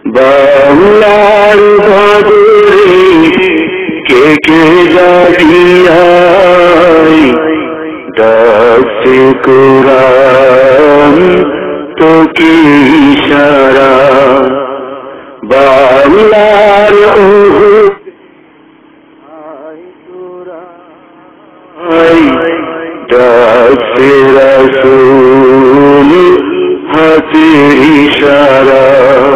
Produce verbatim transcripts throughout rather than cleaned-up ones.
বাংলার বদরে কে কে জাগিয়ায় ডাকছে কোরআন তোকে ইশারা বাংলার ওহো ডাকছে রাসূল হাতের ইশারা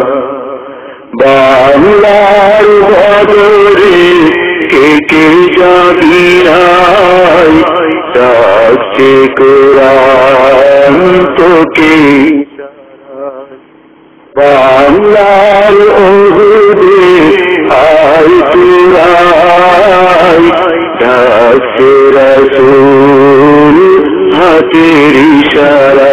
বাংলার বদরে কে কে জাগিয়ায় ডাকছে কোরআন তোকে বাংলার ওহুদে আয় তোরা ডাকছে রাসূল হাতের ইশারা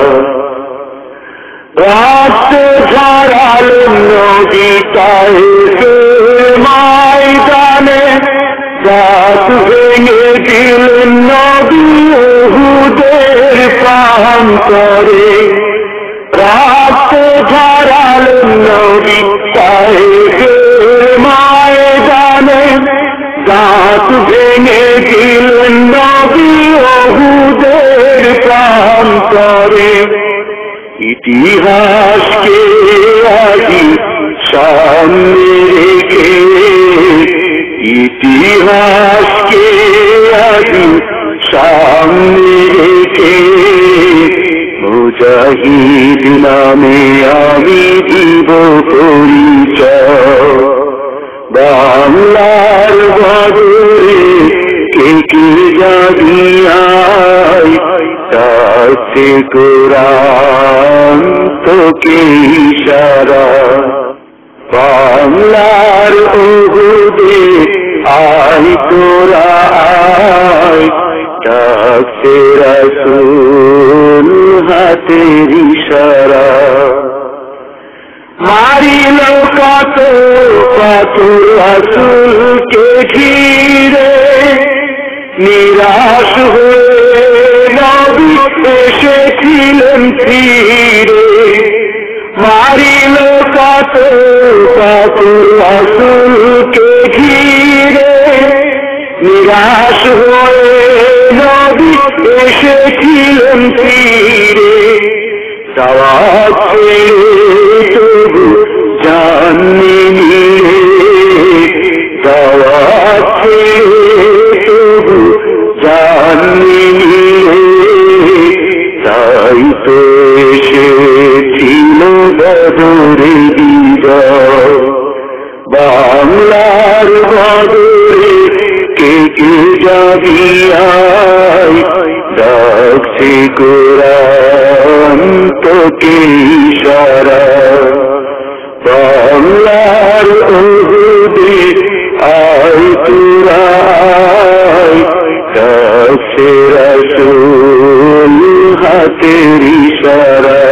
রাত ঝরালো নবী তায়েফে ময়দানে রাত ভেঙে দিলেন নবী উহুদের প্রান্তরে রাত ঝরালো নবী তায়েফে ময়দানে রাত ভেঙে দিলেন নবী উহুদের প্রান্তরে ইতিহাসকে আজি সামনে রেখে ইতিহাসকে আজি সামনে রেখে মুজাহিদ নামে আমি দিব পরিচয় বাংলার বদরে কে কে জাগিয়ায় ডাকছে কোরআন তোকে ইশারা বাংলার ওহুদে আয় তোরা আয় ডাকছে রাসূল হাতের ইশারা মারিল কত কত রাসূলকে ঘিরে নিরাশ হয়ে নবী এসেছিলেন ফিরে মারিল কত কত রাসূলকে ঘিরে নিরাশ হয়ে নবী এসেছিলেন ফিরে দাওয়াত ছেড়ে তবু জাননি নিয়ে দাওয়াত ছেড়ে তবু জাননি নিয়ে তাই তো এসেছিল বদরে বিজয় বাংলার বদরে কে কে জাগিয়ায় ডাকছে কোরআন তোকে ইশারা বাংলার ওহুদে আয় তোরা আয় ডাকছে রাসূল হাতের ইশারা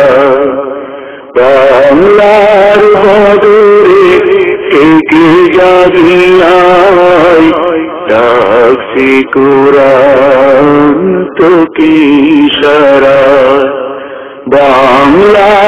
বাংলার বদরে কে কে জাগিয়ায় ডাকছে কোরআন তোকে ইশারা বাংলা